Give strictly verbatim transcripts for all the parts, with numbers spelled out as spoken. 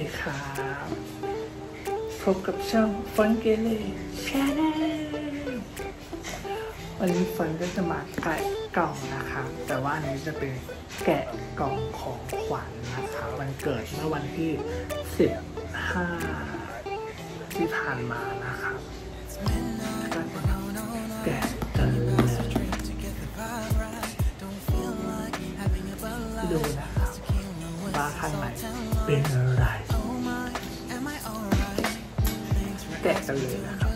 ดีครับพบกับช่องฟันเกเล่แชนแนลวันนี้ฟันก็จะมาแกะกล่องนะครับแต่ว่าอันนี้จะเป็นแกะกล่องของขวัญนะครับวันเกิดเมื่อวันที่สิบห้าที่ผ่านมานะครับก็แกะกันเลยดูนะครับว่าข้างในเป็นอะไรแกะกันเลยนะครับ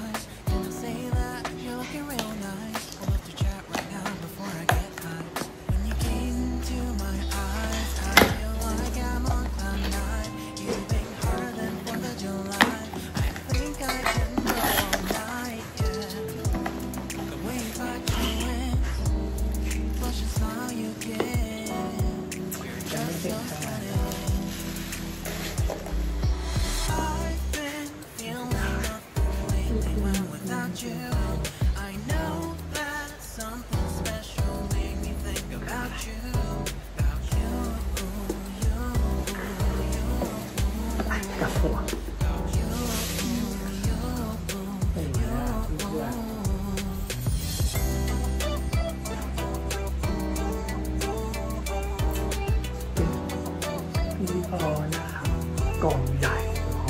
กับหัวพี่พอนะครับกล่องใหญ่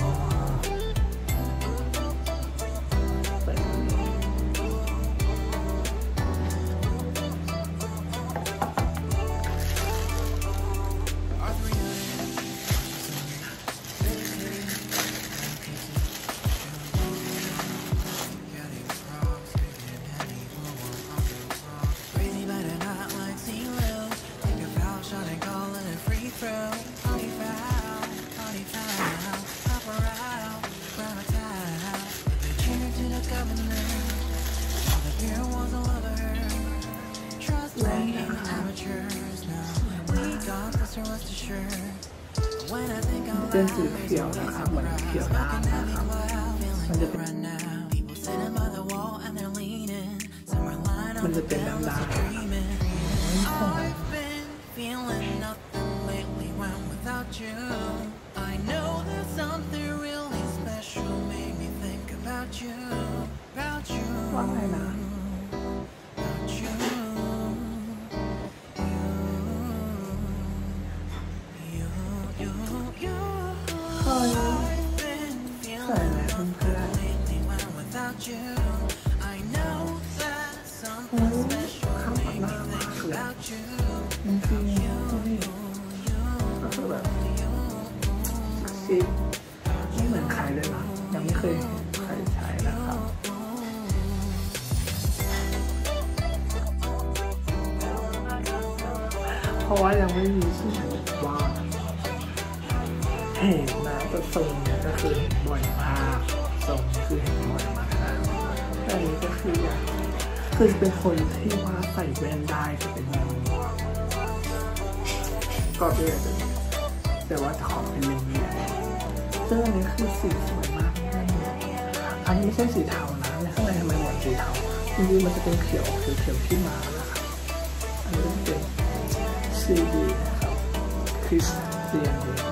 เป็นสีเขียวนะครับเหมือนเขียวน้ำนะครับมันจะเป็นมันจะเป็นน้ำดำว่าไงนะใส่อะไรเพื่อนๆโอ้ข้าวผัดหน้ามากเลยจริงๆตัวนี้ก็คือแบบซิปไม่เหมือนใครเลยนะยังไม่เคยใครใช้นะครับเพราะว่ายังไม่มีชื่อว่าเห็นนะแต่ทรงเนี่ยก็คือเห็นบ่อยมากทรงคือเห็นบ่อยมากนะแต่อันนี้ก็คือคือเป็นคนที่ว่าใส่แว่นได้จะเป็นแบบก็เรียกแต่ว่าขอเป็นเลนส์เนี่ยซึ่งอันนี้คือสีสวยมากอันนี้ไม่ใช่สีเทานะในข้างในทำไมเหมือนสีเทาจริงๆมันจะเป็นเขียวเขียวที่มานะครับอันนี้เป็นซีดีนะครับคริสเตียนดี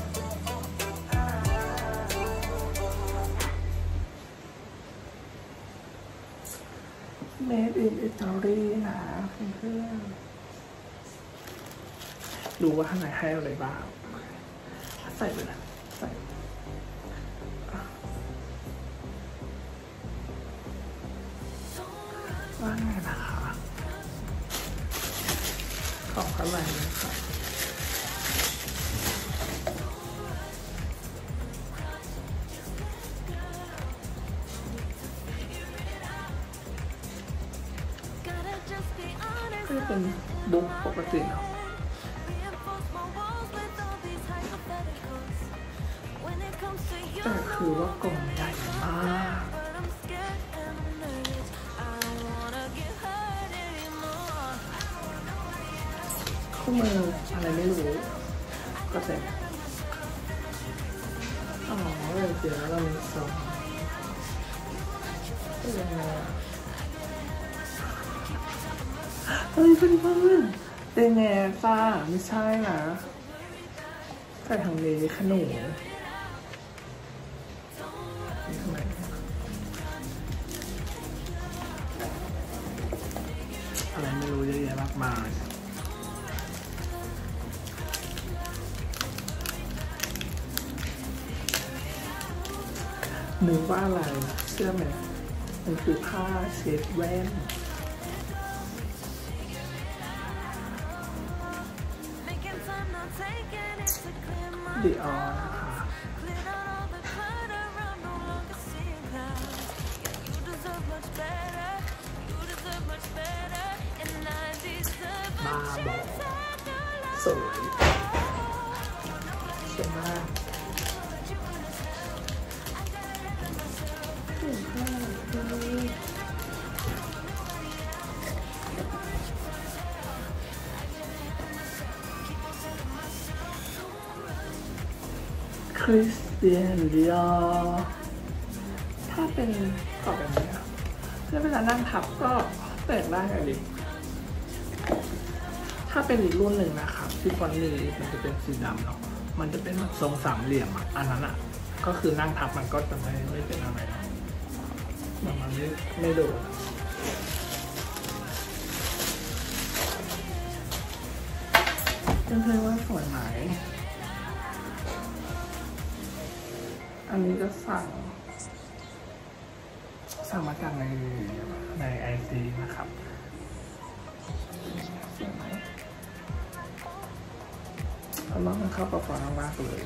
เมดอินอิตาลีนะเพื่อนๆดูว่าข้างในให้อะไรบ้างใส่ไปนะใส่ว่าไงนะคะของข้างในนะครับก็เป็นบุ๊กปกติเนาะแต่คือว่ากล่องใหญ่มากคู่มืออะไรไม่รู้ก็เสร็จอ๋อเดี๋ยวเรามีสองเป็นยังไงเฮ้ยเพื่อนๆเป็นไงฟ้าไม่ใช่นะใส่ทางนี้ขนมทำไมอะไรไม่รู้เยอะแยะมากมายนึกว่าอะไรเชื่อไหมมันคือผ้าเช็ดแว่นดีออนะคะบ้าบอสวยสวยมากคริสเตียนดิออร์ถ้าเป็นกรอบแบบนี้ครับแล้วเวลานั่งทับก็แต่งได้เลยดิถ้าเป็นอีกรุ่นหนึ่งนะครับที่ฟอนต์นี้มันจะเป็นสีดำเนาะมันจะเป็นแบบทรงสามเหลี่ยมอ่ะอันนั้นอ่ะก็คือนั่งทับมันก็จะไม่ไม่เป็นอะไรเนาะมันไม่ไม่โดนเพื่อนๆว่าสวยไหมอันนี้ก็สั่งสั่งมาจากในในไอซีนะครับสวยไหมเอาน้องมันเข้ากับฟอนต์มากเลย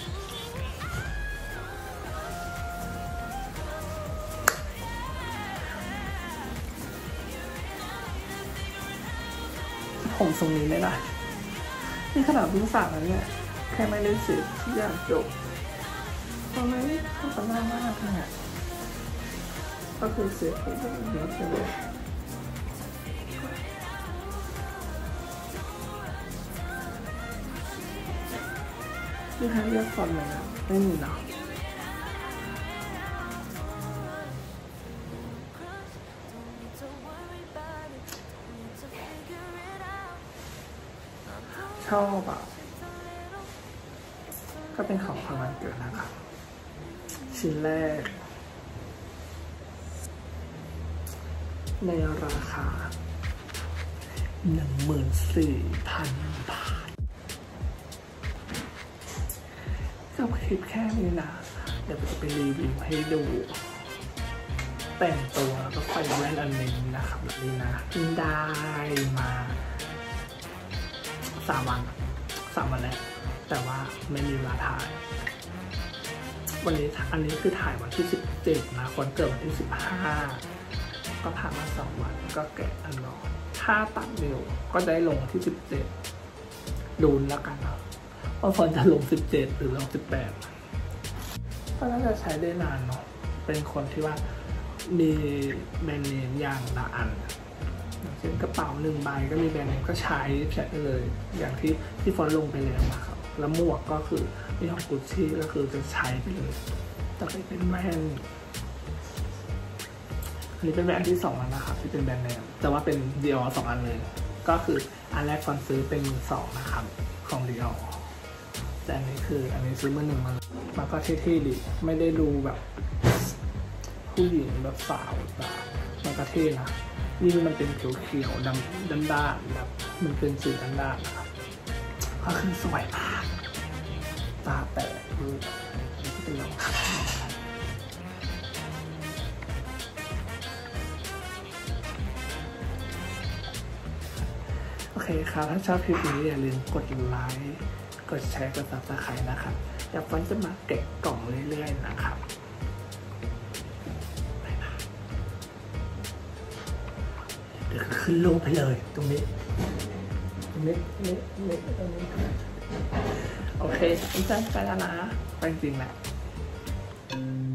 ผมทรงนี้ไม่ได้นี่ขนาดเพิ่งสั่งแล้วเนี่ยแค่ไม่ได้เสร็จทุกอย่างจบตอนนี้เข้ากับหน้ามากเนี่ยก็คือเสร็จทุกอย่างเยอะเลยที่ให้เลือกฟอนต์ไหมนะไม่มีเนาะชอบอ่ะก็เป็นของขวัญวันเกิดนะครับชิ้นแรกในราคาหนึ่งหมื่นสี่พันบาทกับคลิปแค่นี้นะเดี๋ยวจะไปรีวิวให้ดูแต่งตัวแล้วก็ใส่แว่นอันนี้นะครับแบบนี้นะได้มาสามวันสามวันแล้วแต่ว่าไม่มีเวลาถ่ายวันนี้อันนี้คือถ่ายวันที่สิบเจ็ดนะคนเกิดวันที่สิบห้าก็ผ่านมาสองวันก็แกะอันนอนถ้าตัดเร็วก็ได้ลงที่สิบเจ็ดดูนแล้วกันนะว่าฟอนจะลงสิบเจ็ดหรือลงสิบแปดก็น่าจะใช้ได้นานเนาะเป็นคนที่ว่ามีแบรนด์เนมอย่างละอันเช่นกระเป๋าหนึ่งใบก็มีแบรนด์เนมก็ใช้ใช้เลยอย่างที่ที่ฟอนลงไปแล้วนะครับแล้วหมวกก็คือมีของกุชชี่ก็คือจะใช้ไปเลยต่อไปเป็นแว่นอันนี้เป็นแบรนด์ที่สองแล้วนะครับที่เป็นแบรนด์เนมแต่ว่าเป็น Dior สองอันเลยก็คืออันแรกฟอนซื้อเป็นสองนะครับของ Dior แต่อันนี้คืออันนี้ซื้อมาหนึ่งมามันก็เท่ๆดีไม่ได้ดูแบบผู้หญิงแบบสาวแบบมันก็เท่นะนี่มันเป็นเขียวๆดำด้านๆแบบมันเป็นสีด้านๆนะครับก็คือสวยมากตาแตกคือเป็นรองเท้าโอเคครับถ้าชอบคลิปนี้อย่าลืมกดไลค์กดแชร์กดซับสไครต์นะครับอยากฟังจะมาแกะกล่องเรื่อยๆนะครับเดี๋ยวขึ้นรูปไปเลยตรงนี้ตรงนี้นี่นี่ตรงนี้โอเคอินเตอร์ไปแล้วนะไปจริงแหละ